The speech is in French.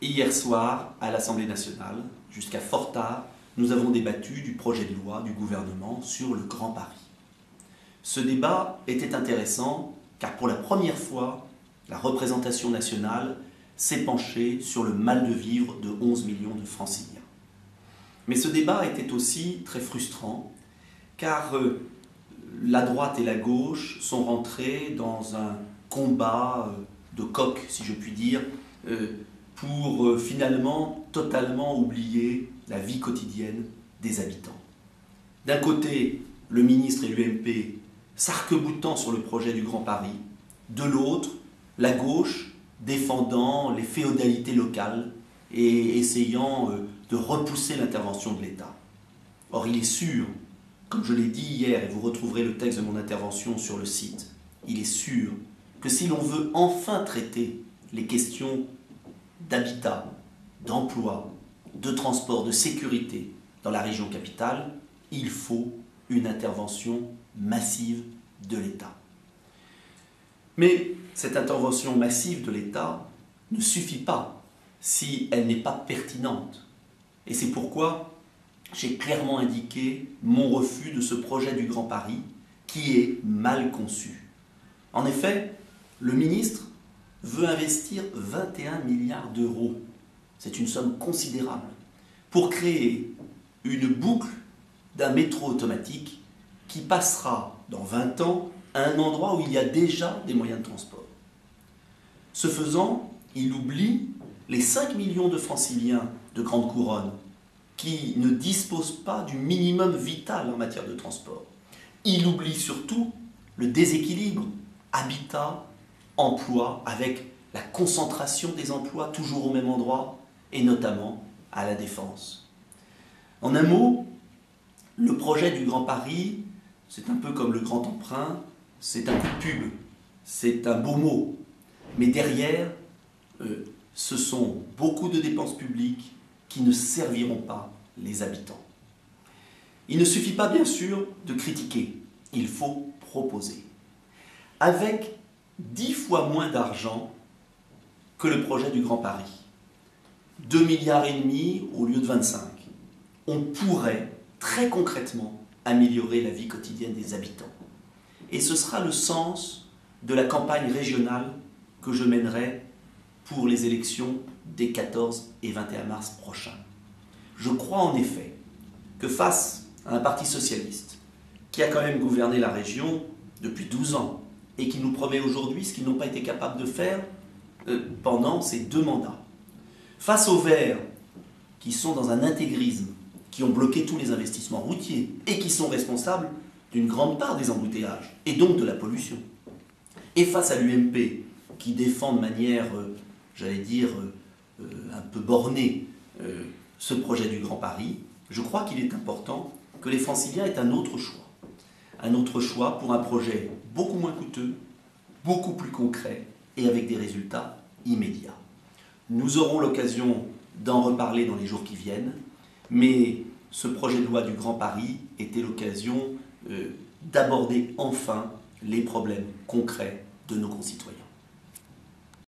Hier soir, à l'Assemblée nationale, jusqu'à fort tard, nous avons débattu du projet de loi du gouvernement sur le Grand Paris. Ce débat était intéressant car pour la première fois, la représentation nationale s'est penchée sur le mal de vivre de 11 millions de franciliens. Mais ce débat était aussi très frustrant car la droite et la gauche sont rentrées dans un combat de coq, si je puis dire, pour finalement totalement oublier la vie quotidienne des habitants. D'un côté, le ministre et l'UMP s'arc-boutant sur le projet du Grand Paris, de l'autre, la gauche défendant les féodalités locales et essayant de repousser l'intervention de l'État. Or, il est sûr, comme je l'ai dit hier, et vous retrouverez le texte de mon intervention sur le site, il est sûr que si l'on veut enfin traiter les questions d'habitat, d'emploi, de transport, de sécurité dans la région capitale, il faut une intervention massive de l'État. Mais cette intervention massive de l'État ne suffit pas si elle n'est pas pertinente. Et c'est pourquoi j'ai clairement indiqué mon refus de ce projet du Grand Paris qui est mal conçu. En effet, le ministre veut investir 21 milliards d'euros. C'est une somme considérable pour créer une boucle d'un métro automatique qui passera dans 20 ans à un endroit où il y a déjà des moyens de transport. Ce faisant, il oublie les 5 millions de franciliens de grande couronne qui ne disposent pas du minimum vital en matière de transport. Il oublie surtout le déséquilibre habitat, emploi, avec la concentration des emplois toujours au même endroit et notamment à la Défense. En un mot, le projet du Grand Paris, c'est un peu comme le grand emprunt, c'est un coup de pub, c'est un beau mot, mais derrière, ce sont beaucoup de dépenses publiques qui ne serviront pas les habitants. Il ne suffit pas bien sûr de critiquer, il faut proposer. Avec 10 fois moins d'argent que le projet du Grand Paris, 2,5 milliards au lieu de 25, on pourrait très concrètement améliorer la vie quotidienne des habitants. Et ce sera le sens de la campagne régionale que je mènerai pour les élections des 14 et 21 mars prochains. Je crois en effet que face à un parti socialiste qui a quand même gouverné la région depuis 12 ans et qui nous promet aujourd'hui ce qu'ils n'ont pas été capables de faire pendant ces 2 mandats, face aux Verts qui sont dans un intégrisme, qui ont bloqué tous les investissements routiers et qui sont responsables d'une grande part des embouteillages et donc de la pollution, et face à l'UMP qui défend de manière, j'allais dire, un peu bornée ce projet du Grand Paris, je crois qu'il est important que les Franciliens aient un autre choix. Un autre choix pour un projet beaucoup moins coûteux, beaucoup plus concret et avec des résultats immédiats. Nous aurons l'occasion d'en reparler dans les jours qui viennent, mais ce projet de loi du Grand Paris était l'occasion d'aborder enfin les problèmes concrets de nos concitoyens.